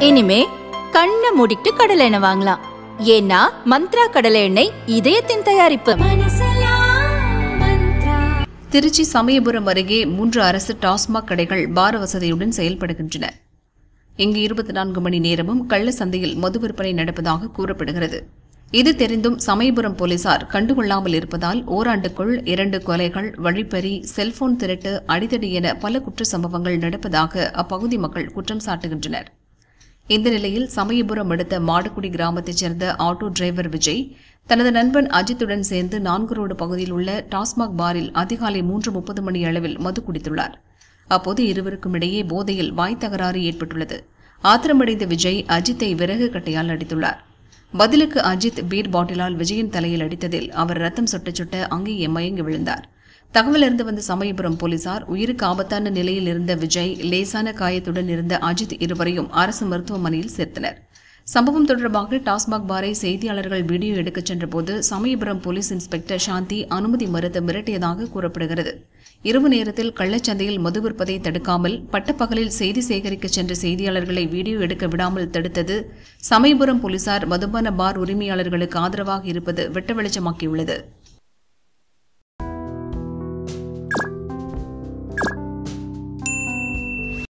இனிமே கண்ணை மூடிட்டு கடலை எண்ணெய் வாங்கலாம். ஏன்னா மந்த்ரா கடலை எண்ணெய் இதயத்தின் தயாரிப்பு. திருச்சி சமயபுரம் அருகே 3 அரசு டாஸ்மாக் கடைகள் பார வசதியுடன் செயல்படுகின்றன. இங்கு 24 மணி நேரமும் கள்ள சந்தையில் மது விற்பனை நடப்பதாக கூறப்படுகிறது. இது தெரிந்தும் சமயபுரம் போலீசார் கண்டுகொள்ளாமல் இருப்பதால் ஓராண்டுக்குள் 2 கொலைகள், வழிப்பறி, செல்போன் திருட்டு, அடிதடி என பல குற்ற சம்பவங்கள் நடப்பதாக அப்பகுதி மக்கள் குற்றம் சாட்டுகின்றனர். இந்த நிலையில் சமயபுரம் அடுத்த மாடுகுடி கிராமத்தைச் சேர்ந்த ஆட்டோ டிரைவர் விஜய் தனது நண்பன் அஜித்துடன் சேர்ந்து 4 ரோடு பகுதியில் உள்ள டாஸ்மாக் பாரில் அதிகாலை 3:30 மணி அளவில் மது குடித்துள்ளார். அப்போது இருவருக்கும் இடையே போதையில் வாய் தகராறு ஏற்பட்டுள்ளது. ஆத்திரமடைந்த விஜய் அஜித்தை விறகு கட்டையால் அடித்துள்ளார். பதிலுக்கு அஜித் பீர் பாட்டிலால் விஜயின் தலையில் அடித்ததில் அவர் ரத்தம் சொட்ட சொட்ட அங்கேயே மயங்கி விழுந்தார். தகவல் அறிந்து வந்த சமயபுரம் போலீசார் உயிருக்கு ஆபத்தான நிலையில் இருந்த விஜய், லேசான காயத்துடன் இருந்த அஜித் இருவரையும் அரசு மருத்துவமனையில் சேர்த்தனர். சம்பவம் தொடர்பாக டாஸ்மாக் பாரை செய்தியாளர்கள் வீடியோ எடுக்கச் சென்றபோது சமயபுரம் போலீஸ் இன்ஸ்பெக்டர் சாந்தி அனுமதி மறுத்து மிரட்டியதாக கூறப்படுகிறது. இரவு நேரத்தில் கள்ளச்சந்தையில் மது விற்பதை தடுக்காமல் பட்டப்பகலில் செய்தி சேகரிக்க சென்ற செய்தியாளர்களை வீடியோ எடுக்க விடாமல் தடுத்தது சமயபுரம் போலீசார் மதுபான பார் உரிமையாளர்களுக்கு ஆதரவாக இருப்பது வெட்ட வெளிச்சமாக்கியுள்ளது.